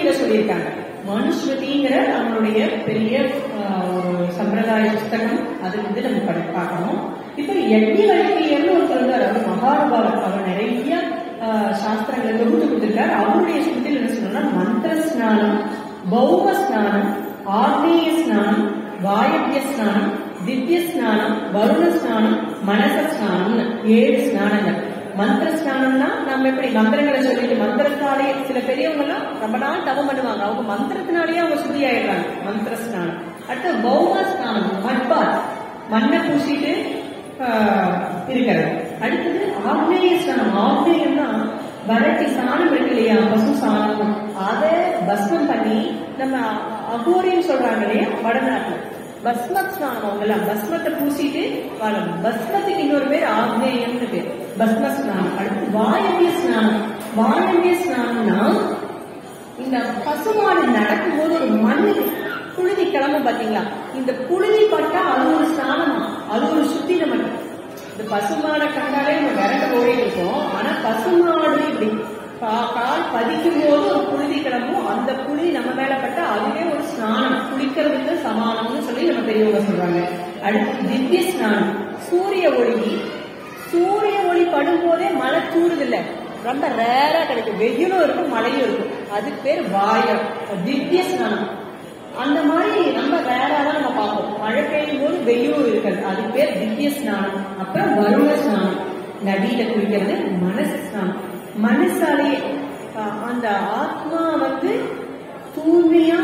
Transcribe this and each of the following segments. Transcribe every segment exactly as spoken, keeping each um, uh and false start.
மனுஸ்மிருதியில சொல்லியிருக்காங்க. மனுஸ்மிருதிங்கிற நம்மளுடைய பெரிய ஒரு சம்பிரதாய புஸ்தகம், அது வந்து நம்ம படி பார்க்கணும். இப்ப யஜ்ஞவல்கியர்னு ஒருத்தர் இருந்தார், அவர் மகானுபாவர். அவர் நிறைய சாஸ்திரங்களை தொகுத்து கொடுத்திருக்காரு. அவருடைய ஸ்மிருதியில் என்ன சொன்னா, மந்திர ஸ்நானம், பௌம ஸ்நானம், ஆக்னேய ஸ்நானம், வாயவ்ய ஸ்நானம், திவ்ய ஸ்நானம், வருண ஸ்நானம், மனச ஸ்நானம், ஏழு ஸ்நானங்கள். மந்திர ஸ்நானம்னா நம்ம எப்படி மந்திரங்களை சொல்லிட்டு மந்திரத்தாலே, சில பெரியவங்க எல்லாம் ரொம்ப நாள் தவம் பண்ணுவாங்க, அவங்க மந்திரத்தினாலேயே அவங்க சுத்தி ஆயிடுறாங்க. மந்திர ஸ்நானம். அடுத்து பௌம ஸ்நானம், மட்பாத், மண்ணை பூசிட்டு இருக்கிறது. அடுத்தது ஆக்னேய ஸ்நானம். ஆக்னேயம்னா வரட்டி சாணம் இருக்கு இல்லையா, பசு சாணம், அதை பஸ்மம் பண்ணி நம்ம அகோரின்னு சொல்றாங்க இல்லையா வடநாட்டுல, பஸ்மத் ஸ்நானம். அவங்க எல்லாம் பஸ்மத்தை பூசிட்டு வாழும். பஸ்மத்துக்கு இன்னொரு பேர் ஆக்னேயம்னு பேர், பஸ்ம ஸ்நானம். அடுத்து வாயவிய ஸ்நானம். வாயவிய ஸ்நானம்னா இந்த பசுமாடு நடக்கும் போது ஒரு மண் புழுதி கிளம்பும் பாத்தீங்களா, இந்த புழுதி பட்டா அது ஒரு ஸ்நானமா, அது ஒரு சுத்தின மட்டும். இந்த பசுமாடை கண்டாலே நம்ம விரண்டு போய் இருக்கோம். ஆனா பசுமாடு இப்படி கால் பதிக்கும் போது ஒரு புழுதி கிளம்பும், அந்த புழுதி நம்ம மேல பட்டா அதுவே ஒரு ஸ்நானம், குளிக்கிறதுக்கு சமானம்னு சொல்லி நம்ம பெரியவங்க சொல்றாங்க. அடுத்து திவ்ய ஸ்நானம். சூரிய ஒளி, சூரிய ஒளி படும் போதே மழை தூறுது இல்ல, ரொம்ப ரேரா கிடைக்கும், வெயிலும் இருக்கும் மழையும் இருக்கும், அதுக்கு பேர் வாயம், திவ்ய ஸ்நானம். அந்த மாதிரி ரொம்ப ரேரா தான் நம்ம பார்ப்போம், மழை பெய்யும் போது வெயிலும் இருக்காது, அதுக்கு பேர் திவ்ய ஸ்நானம். அப்புறம் வருண ஸ்நானம், நதியில குளிக்கிறது. மனச ஸ்நானம், மனசாலேயே அந்த ஆத்மா வந்து தூய்மையா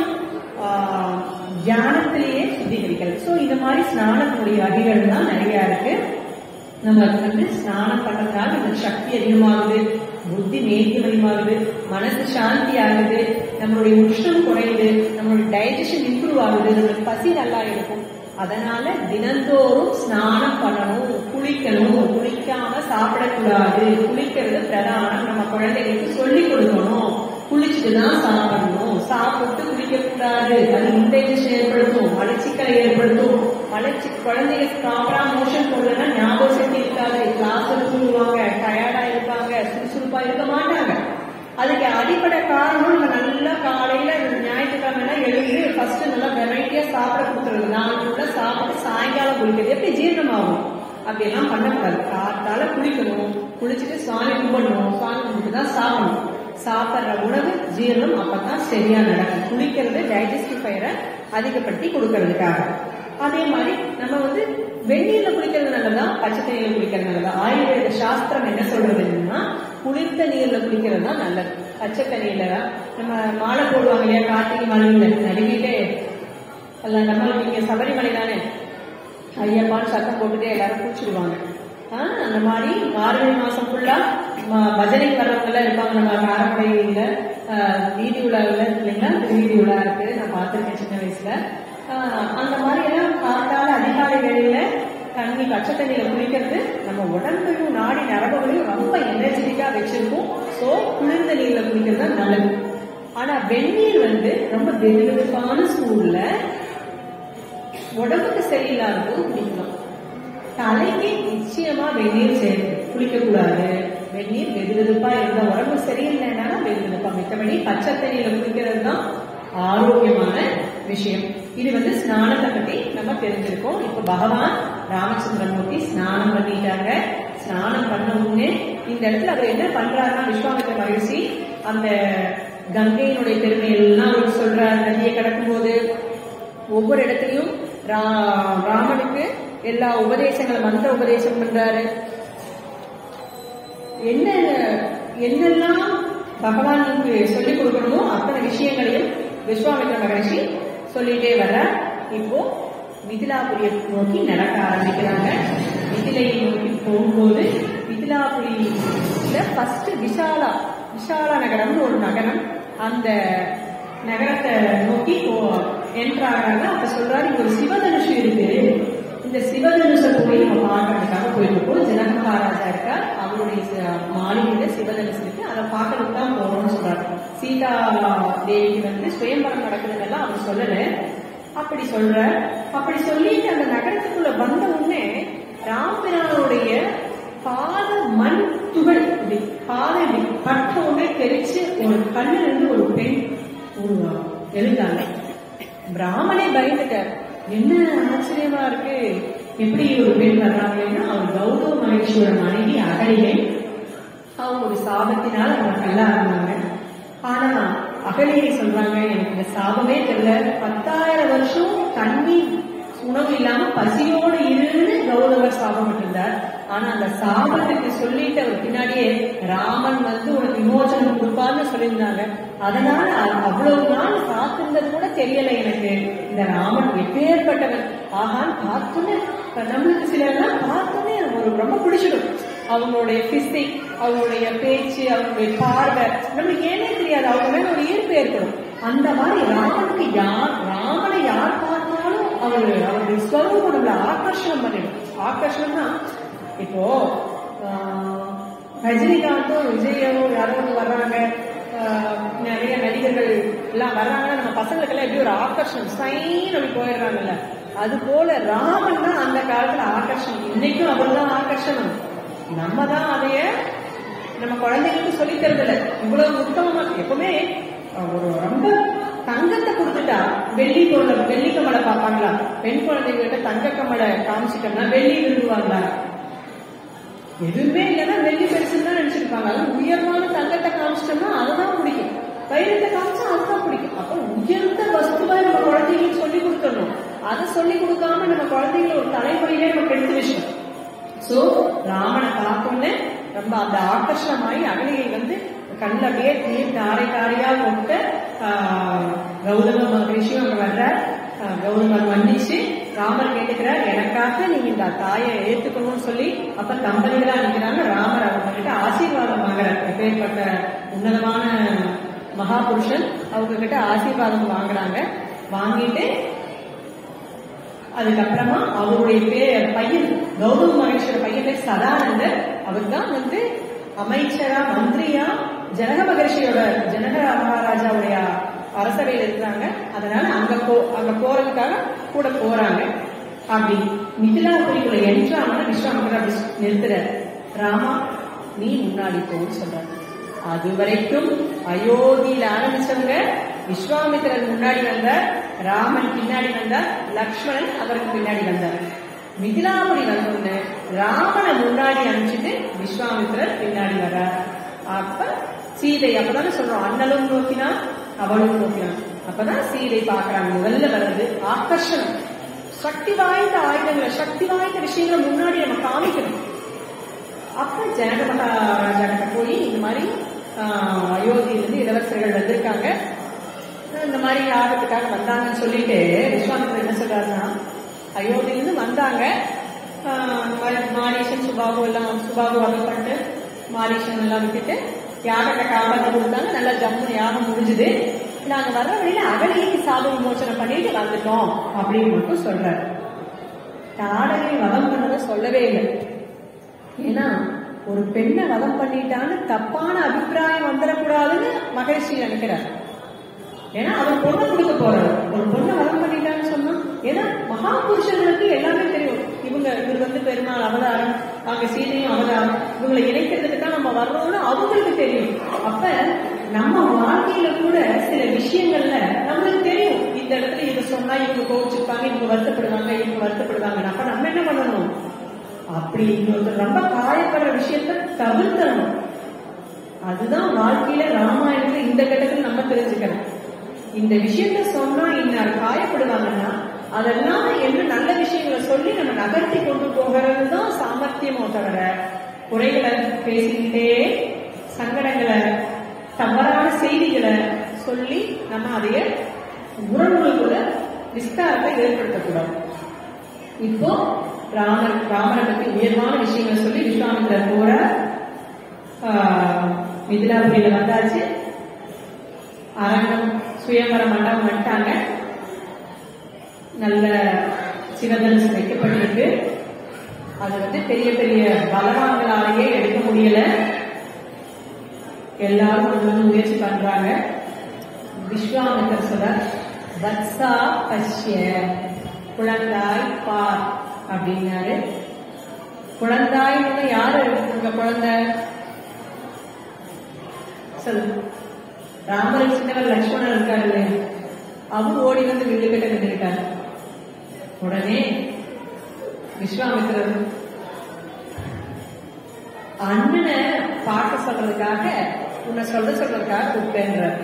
தியானத்திலேயே சுத்திகரிக்கிறது. சோ இந்த மாதிரி ஸ்நானத்துடைய வகைகள் தான் நிறைய இருக்கு. நம்ம வந்து ஸ்நானம் பண்றதுனால இந்த சக்தி அதிகமாகுது, புத்தி நேர்த்திமயமாகுது, மனசு சாந்தி ஆகுது, நம்மளுடைய உஷ்ணம் குறையுது, நம்மளுடைய டைஜஷன் இம்ப்ரூவ் ஆகுது, நம்மளுக்கு பசி நல்லா இருக்கும். அதனால தினந்தோறும் ஸ்நானம் பண்ணணும், குளிக்கணும், குளிக்காம சாப்பிடக்கூடாது. குளிக்கிறது பிரதானம், நம்ம குழந்தைகளுக்கு சொல்லிக் கொடுக்கணும். குளிச்சுட்டுதான் சாப்பிடணும், சாப்பிட்டு குளிக்க கூடாது, அது இன்டைஜஷன் ஏற்படுத்தும், மலச்சிக்கலை ஏற்படுத்தும். மலச்சி குழந்தைங்க ப்ராப்பரா மோஷன் போடலன்னா ஞாபகம் சக்தி இருக்காது, கிளாஸ்ல தூங்குவாங்க, டயர்டா இருப்பாங்க, சுறுசுறுப்பா இருக்க மாட்டாங்க. அதுக்கு அடிப்படை காரணம் நம்ம நல்லா காலையில ஞாயிற்றுக்கிழமை எழுதி ஃபர்ஸ்ட் நல்லா வெரைட்டியா சாப்பிட கொடுத்துருது, நாளைக்குள்ள சாப்பிட்டு சாயங்காலம் குளிக்கிறது. எப்படி ஜீரணமாகும்? அப்படி எல்லாம் பண்ணக்கூடாது. காத்தால குளிக்கணும், குளிச்சுட்டு சுவாமி கும்பிடணும், சுவாமி கும்பிட்டு தான் சாப்பிடணும். சாப்பிட்ற உணவு ஜீரணம் அப்பதான் சரியா நடக்கும். குளிக்கிறது டைஜஸ்டிவ் ஃபயரை அதிகப்படுத்தி கொடுக்கறதுக்காக. அதே மாதிரி நம்ம வந்து வெந்நீர்ல குளிக்கிறது நல்லதா, பச்சை தண்ணீர்ல குளிக்கிறது நல்லதா? ஆயுர்வேத சாஸ்திரம் என்ன சொல்றதுன்னா, குளிர்ந்த நீர்ல குளிக்கிறது தான் நல்லது. பச்சை தண்ணீர்ல நம்ம மாலை போடுவாங்க இல்லையா, கார்த்திகை மலையில நடுங்கிட்டே எல்லாம், நம்மளுக்கு இங்க சபரிமலை தானே, ஐயப்பான்னு சத்தம் போட்டுட்டே எல்லாரும் குளிச்சுடுவாங்க. ஆஹ் அந்த மாதிரி மார்கழி மாசம் ஃபுல்லா பஜனைக்கு வர்றவங்க எல்லாம் இருப்பாங்க. நம்ம காரப்படையில வீதி உலாவில் இல்லைங்களா, வீதி உலா இருக்கு, நான் பார்த்திருக்கேன் சின்ன வயசுல. ஆஹ் அந்த மாதிரி எல்லாம் காத்தால அதிகாலை வேளையில தண்ணி பச்சை தண்ணியில குளிக்கிறது நம்ம உடம்பையும் நாடி நரம்புகளையும் ரொம்ப எனர்ஜெட்டிக்கா வச்சிருக்கும். சோ குளிர்ந்த நீர்ல குளிக்கிறது தான் நல்லது. ஆனா வெந்நீர் வந்து ரொம்ப வெதுவெதுப்பான சூழ்ல உடம்புக்கு சரியில்லாதது குளிக்கலாம். தலைக்கு நிச்சயமா வெந்நீர் சேர்ந்து குளிக்க கூடாது. வெந்நீர் வெதுவெதுப்பா இருந்தா உடம்பு சரியில்லைன்னா வெதுவெதுப்பா, மித்தபடி பச்சை தண்ணியில குளிக்கிறது தான் ஆரோக்கியமான விஷயம். இது வந்து ஸ்நானத்தை பத்தி நம்ம தெரிஞ்சிருக்கோம். இப்ப பகவான் ராமச்சந்திரமூர்த்தி ஸ்நானம் பண்ணிட்டாங்க. ஸ்நானம் பண்ண உடனே இந்த இடத்துல அவர் என்ன பண்றாருன்னா, விஸ்வாமித்திர மகரிஷி அந்த கங்கையினுடைய பெருமையெல்லாம் அவருக்கு சொல்றாரு. நதியை கடக்கும் போது ஒவ்வொரு இடத்துலயும் ராமனுக்கு எல்லா உபதேசங்களும் மந்திர உபதேசம் பண்றாரு. என்ன என்னெல்லாம் பகவானுக்கு சொல்லிக் கொடுக்கணுமோ அத்தனை விஷயங்களையும் விஸ்வாமித்திர மகரிஷி சொல்லிட்டே வர. இப்போ மிதிலாபுரியை நோக்கி நடக்க ஆரம்பிக்கிறாங்க. மிதிலையை நோக்கி போகும்போது மிதிலாபுரியில ஃபர்ஸ்ட் விஷாலா விஷாலா நகரம்னு ஒரு நகரம், அந்த நகரத்தை நோக்கி என்ட்ராங்க. அப்ப சொல்றாரு, இங்க ஒரு சிவதனுஷு இருக்கு, இந்த சிவதனுஷை போய் நம்ம பார்க்கறதுக்காக போயிருக்கோம். ஜனக மகாராஜா இருக்கா, அவருடைய மாளிகையில சிவதனுஷு இருக்கு, அதை பார்க்கறதுக்கு தான் போறோம்னு சொல்றாரு. சீதா தேவிக்கு வந்து சுயம்பரம் நடக்குதுன்னெல்லாம் அவர் சொல்லல, அப்படி சொல்ற. அப்படி சொல்லிட்டு அந்த நகரத்துக்குள்ள வந்த உடனே ராமபிரானுடைய பாத மண் துகள் பாதை பட்ட உடனே தெரிச்சு ஒரு கண்ணுல இருந்து ஒரு பெண் எழுந்தாங்க. பிராமணே பயந்துட்டார். என்ன ஆச்சரியமா இருக்கு, எப்படி ஒரு பெண் வர்றாங்கன்னா அவர் கௌதம மகரிஷியோட மனைவி அகலிகை. அவங்க ஒரு சாபத்தினால அவங்க கல்லா இருந்தாங்க. ஆனா அகலிகை சொல்றாங்க, எனக்கு இந்த சாபமே தெரியல, பத்தாயிரம் வருஷம் தண்ணி உணவு இல்லாம பசியோடு இருந்து கௌதமர் சாபம் இருந்தார். ஆனா அந்த சாபத்துக்கு சொல்லிட்டு அவர் பின்னாடியே ராமன் வந்து உனக்கு விமோசனம் கொடுப்பார்னு சொல்லியிருந்தாங்க. அதனால அவ்வளவு நாள் காத்திருந்தது கூட தெரியல எனக்கு, இந்த ராமன் எப்பேற்பட்டவன் ஆகான்னு பார்த்தோன்னே நம்மளுக்கு சிலர்லாம் பார்த்தோன்னே ஒரு ரொம்ப பிடிச்சிடும். அவங்களுடைய பிசிக், அவங்களுடைய பேச்சு, அவங்களுடைய பார்வை நம்மளுக்கு ஏனே தெரியாது, அவங்க மேல ஒரு ஈர்ப்பு ஏற்படும். அந்த மாதிரி ராமனுக்கு யார் ராமனை யார் பார்த்தாலும் அவரு அவருடைய ஸ்வரூபம் நம்மள ஆகர்ஷணம் பண்ணிடும். ஆகர்ஷணம்னா இப்போ ரஜினிகாந்தோ விஜயோ யாரோ வர்றாங்க, நிறைய நடிகர்கள் எல்லாம் வர்றாங்கன்னா நம்ம பசங்களுக்கெல்லாம் எப்படி ஒரு ஆகர்ஷணம் சைன் அப்படி போயிடுறாங்கல்ல, அது போல ராமன் தான் அந்த காலத்துல ஆகர்ஷணம். இன்னைக்கும் அவர் தான் ஆகர்ஷணம். நம்ம தான் அதைய நம்ம குழந்தைகளுக்கு சொல்லி தருதில்ல. இவ்வளவு உத்தமமா எப்பவுமே ஒரு ரொம்ப தங்கத்தை கொடுத்துட்டா வெள்ளி பொருளை வெள்ளி கமலை பார்ப்பாங்களா? பெண் குழந்தைகிட்ட தங்க கமலை காமிச்சிட்டோம்னா வெள்ளி விரும்புவாங்களா? எதுவுமே இல்லைன்னா வெள்ளி பெருசுன்னு தான் நினைச்சிருப்பாங்க. அது உயர்வான தங்கத்தை காமிச்சிட்டோம்னா அதுதான் பிடிக்கும், வைரத்தை காமிச்சா அதுதான் பிடிக்கும். அப்ப உயர்ந்த வஸ்துவை நம்ம குழந்தைகளுக்கு சொல்லி கொடுத்துடணும். அதை சொல்லி கொடுக்காம நம்ம குழந்தைகளை ஒரு தலைமுறையிலே நம்ம எடுத்து வச்சோம். சோ ராமனை பார்த்தோன்னு ரொம்ப அந்த ஆகர்ஷணமாயி அகலிகை வந்து கண்ணில் அப்படியே நீர் தாரை தாரையா போட்டு கௌதம மகரிஷியும் அங்க வர்ற கௌதமர் மன்னிச்சு ராமர் கேட்டுக்கிறார், எனக்காக நீங்க இந்த தாயை ஏத்துக்கணும்னு சொல்லி. அப்ப தம்பதிகளா நிற்கிறாங்க. ராமர் அவங்க கிட்ட ஆசீர்வாதம் வாங்குறார். எப்பேற்பட்ட உன்னதமான மகாபுருஷன், அவங்க கிட்ட ஆசீர்வாதம் வாங்குறாங்க. வாங்கிட்டு அதுக்கப்புறமா அவருடைய பேர் பையன் கௌதம மகரிஷியோட பையன் பேர் சதானந்தர். அவர் தான் வந்து அமைச்சரா மந்திரியா ஜனக மகரிஷியோட ஜனக மகாராஜாவுடைய அரசவையில் இருக்கிறாங்க. அதனால அங்க போ அங்க போறதுக்காக கூட போறாங்க. அப்படி மிதிலாபுரிக்குள்ள என்றாங்கன்னா விஸ்வாமித்திரர் அப்படி நிறுத்துறார். ராமா நீ முன்னாடி போன்னு சொல்றாரு. அது வரைக்கும் அயோத்தியில ஆரம்பிச்சவங்க விஸ்வாமித்திரர் முன்னாடி வந்தார், ராமன் பின்னாடி வந்தார், லக்ஷ்மணன் அவருக்கு பின்னாடி வந்தார். மிதிலாபுரி வந்தோன்னு ராமனை முன்னாடி அனுப்பிச்சுட்டு விஸ்வாமித்திரர் பின்னாடி வர்றார். அப்ப சீதை அப்பதானே சொல்றோம், அண்ணலும் நோக்கினா அவளும் நோக்கினான். அப்பதான் சீதை பாக்குறாங்க. முதல்ல வர்றது ஆகர்ஷணம். சக்தி வாய்ந்த ஆயுதங்களை, சக்தி வாய்ந்த விஷயங்களை முன்னாடி நம்ம காமிக்கணும். அப்ப ஜனக மகாராஜா கிட்ட போய் இந்த மாதிரி அயோத்தியிலிருந்து இளவரசர்கள் வந்திருக்காங்க, இந்த மாதிரி யாகத்துக்காக வந்தாங்கன்னு சொல்லிட்டு விஸ்வாமித்திரர் என்ன சொல்றாருன்னா, அயோத்தியிலிருந்து வந்தாங்க, மாரீசன் சுபாகு எல்லாம் சுபாகு வகை பண்ணிட்டு மாரீசன் எல்லாம் விட்டுட்டு யாகத்தை காப்பாற்ற கொடுத்தாங்க. நல்லா ஜம்முன்னு யாகம் முடிஞ்சுது. நாங்க வர்ற வழியில அகலிகைக்கு சாப விமோசனம் பண்ணிட்டு வந்துட்டோம் அப்படின்னு மட்டும் சொல்றாரு. தாடகை வதம் பண்ணதை சொல்லவே இல்லை. ஏன்னா ஒரு பெண்ணை வதம் பண்ணிட்டான்னு தப்பான அபிப்பிராயம் வந்துடக்கூடாதுன்னு மகரிஷி நினைக்கிறார். ஏன்னா அவர் பொண்ணை கொடுக்க போறாரு. ஒரு பொண்ணை வதம் பண்ணிட்டான்னு சொன்னா, ஏன்னா மகாபுருஷர்களுக்கு எல்லாமே தெரியும். இவங்க இவர் வந்து பெருமாள் அவதாரம், அவங்க சீதையும் அவதாரம், இவங்களை இணைக்கிறதுக்கு தான் நம்ம வர்றோம்னு அவங்களுக்கு தெரியும். அப்ப நம்ம வாழ்க்கையில கூட சில விஷயங்கள்ல நம்மளுக்கு தெரியும், இந்த இடத்துல இவங்க சொன்னா இவங்க கோவிச்சிருப்பாங்க, இவங்க வருத்தப்படுவாங்க, இவங்க வருத்தப்படுவாங்க. அப்ப நம்ம என்ன பண்ணணும், அப்படி இன்னொருத்தர் ரொம்ப காயப்படுற விஷயத்த தவிர்த்தணும். அதுதான் வாழ்க்கையில ராமாயணத்துல இந்த கட்டத்துல நம்ம தெரிஞ்சுக்கணும். இந்த விஷயத்த சொன்னா இன்னார் காயப்படுவாங்கன்னா அதெல்லாம் என்ன நல்ல விஷயங்களை சொல்லி நம்ம நகர்த்தி கொண்டு போகிறது தான் சாமர்த்தியமோ தவிர குறைகளை பேசிக்கிட்டே சங்கடங்களை தவறான செய்திகளை சொல்லி நம்ம அதைய உறவுகளுக்குள்ள விஸ்தாரத்தை ஏற்படுத்தக்கூடாது. இப்போ ராமர் ராமரை பத்தி உயர்வான விஷயங்களை சொல்லி விஸ்வாமித்திரர் போற மிதிலாபுரியில வந்தாச்சு. அரங்கம் சுயம்பர மண்டபம் வந்துட்டாங்க. நல்ல சிவதனுசு வைக்கப்பட்டிருக்கு. அது வந்து பெரிய பெரிய பலவான்களாலேயே எடுக்க முடியல. எல்லாரும் கொஞ்சம் முயற்சி பண்றாங்க. விஸ்வாமித்திரர் சொல்ற வத்சா பஷ்ய, குழந்தாய் பார் அப்படின்னாரு. குழந்தாய் யாரு உங்க குழந்தை சொல்லு. ராமர் சின்னவர் லட்சுமணன் இருக்காரு இல்லையா, அவர் ஓடி வந்து வில்லுக்கிட்ட நின்றுட்டார். உடனே விஸ்வாமித்திரர் அண்ணனை பார்க்க சொல்றதுக்காக உன்னை சொல்ல சொல்றதுக்காக கூப்பிட்டேன்றார்.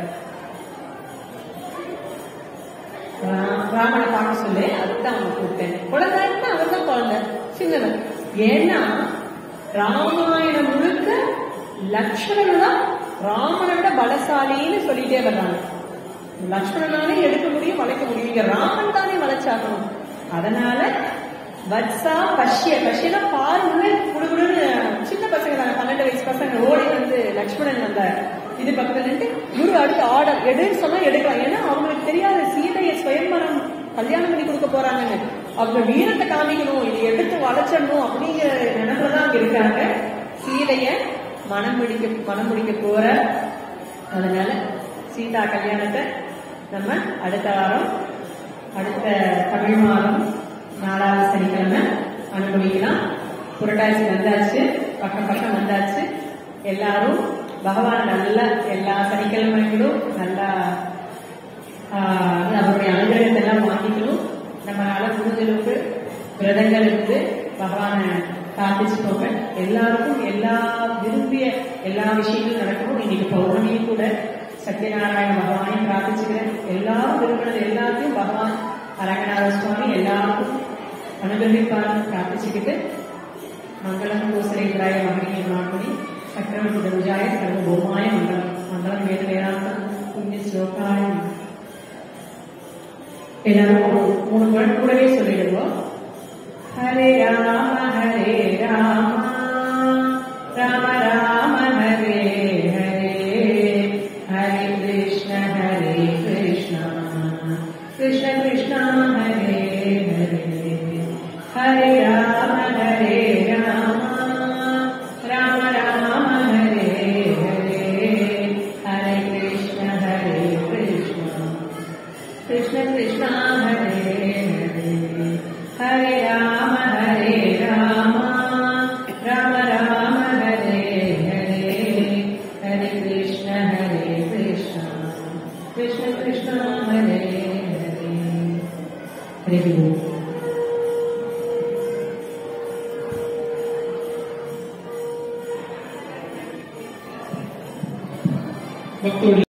ராமனை பார்க்க சொல்லு, அதுதான் அவனை கூப்பிட்டேன். குழந்தைன்னா அவர் தான் குழந்தை, சின்னவன். ஏன்னா ராமாயணம் முழுக்க லக்ஷ்மணன் தான் ராமனை விட பலசாலின்னு சொல்லிட்டே வர்றாங்க. லக்ஷ்மணனாலே எடுக்க முடியும், வளைக்க முடியும். இங்க ராமன் தானே வளைச்சாகணும். அதனால வத்சா பஷ்ய பஷ்யனா பாருங்க, குடுகுடுன்னு சின்ன பசங்க தானே, பன்னெண்டு வயசு பசங்க ஓடி வந்து லக்ஷ்மணன் அந்த இது பக்கத்துல நின்று குரு அடுத்து ஆர்டர் எடுன்னு சொன்னா எடுக்கலாம். ஏன்னா அவங்களுக்கு தெரியாத சீதையை சுயம்பரம் கல்யாணம் பண்ணி கொடுக்க போறாங்கன்னு, அவங்க வீரத்தை காமிக்கணும், இதை எடுத்து வளைச்சிடணும் அப்படிங்கிற நினைப்புலதான் அங்க இருக்காங்க. சீதைய மனம் முடிக்க மனம் முடிக்க போற. அதனால சீதா கல்யாணத்தை நம்ம அடுத்த வாரம், அடுத்த தமிழ் மாதம் நாலாவது சனிக்கிழமை அனுபவிக்கலாம். புரட்டாசி வந்தாச்சு, பக்கம் பக்கம் வந்தாச்சு. எல்லாரும் பகவான் நல்லா எல்லா சனிக்கிழமைகளும் நல்லா அவருடைய அனுகிரகத்தை எல்லாம் வாங்கிக்கணும். நம்மளால முடிஞ்சளவுக்கு விரதங்கள் இருந்து பகவானை பிரார்த்திச்சுக்கோங்க. எல்லாருக்கும் எல்லா விரும்பிய எல்லா விஷயங்களும் நடக்கணும். இன்னைக்கு பௌர்ணமியும் கூட சத்யநாராயண பகவானையும் பிரார்த்திச்சுக்கிறேன். எல்லாரும் விரும்பினது எல்லாத்தையும் பகவான் அரங்கநாத சுவாமி எல்லாருக்கும் அனுகிரகிப்பார் பிரார்த்திச்சுக்கிட்டு, மங்களம் கோசலேந்திராய மகனீய நாட்படி சக்கரவர்த்தி தனுஜாய சர்வ பூமாய மங்களம் மங்களம் வேத வேதாந்தம் புண்ணிய ஸ்லோகாய. எல்லாரும் மூணு நாள் கூடவே சொல்லிடுவோம். ஹரே ராம ஹரே ராம ராம ராம ஹரே ஹரே ஹரே கிருஷ்ண ஹரே கிருஷ்ண கிருஷ்ண கிருஷ்ண ஹரே ஹரே ஹரே ராம ஹரே ராம ராம ராம ஹரே ஹரே ஹரே கிருஷ்ண ஹரே கிருஷ்ண கிருஷ்ண கிருஷ்ண ஹரே ஹரே ஹரே ராம ஹரே ராம ராம ராம ஹரே ஹரே ஹரே கிருஷ்ண ஹரே கிருஷ்ண கிருஷ்ண கிருஷ்ண ஹரே ஹரே. ஹரே ஓம்.